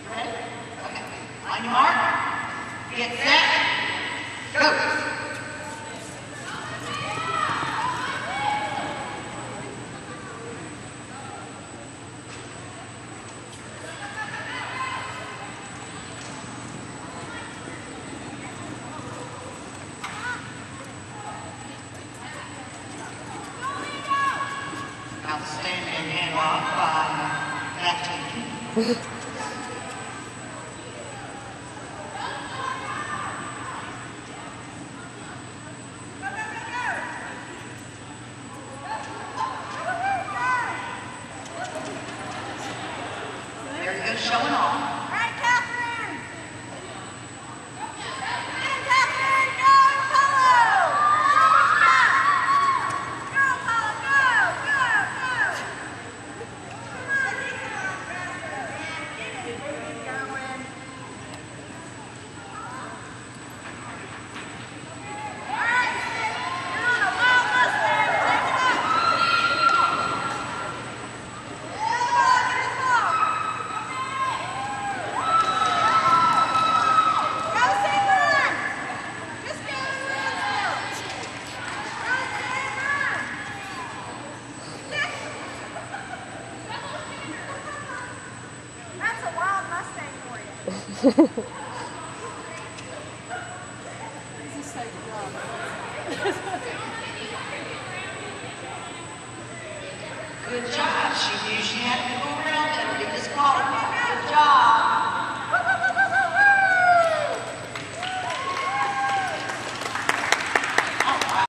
Ready? Okay. On your mark, get set, go. Outstanding handoff by that team. There you go, showing off. All right, Catherine. And Catherine, go, Apollo. Show what you got. Go, Apollo, go, go, go. Come on, get it. Keep going. All right, you're on a wild Mustang. Take it up. Get the ball, get the ball. Go, Sam, run! Just go and run still. Run, Sam, run! That's a wild Mustang for you. This is so good. Good job. She knew she had to go around and be disqualified. Good job.